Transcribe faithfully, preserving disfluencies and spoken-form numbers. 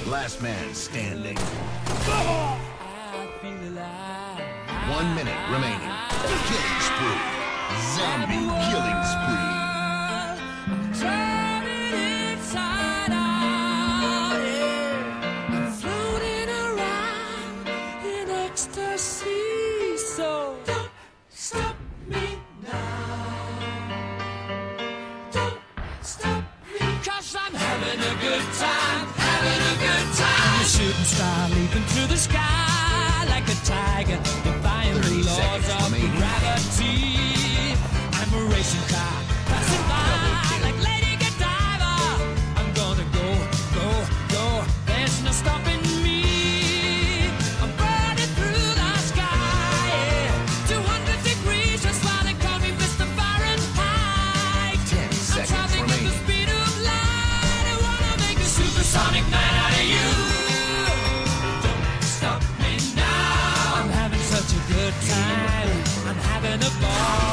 Last man standing. I feel alive. One minute remaining. Killing spree. Zombie killing spree. I'm turning inside out, yeah. I'm floating around in ecstasy. So don't stop me now. Don't stop me, 'cause I'm having a good time, having a good time. A shooting star leaping through the sky like a tiger, defying the laws of remaining. gravity. I'm a racing car passing by like Lady Godiva. I'm gonna go, go, go. There's no stopping me. I'm burning through the sky, yeah. two hundred degrees, just why they call me Mister Fahrenheit. Ten I'm seconds traveling with the remaining. speed of light. I wanna make a supersonic man out of you. Don't stop me now. I'm having such a good time. I'm having a ball.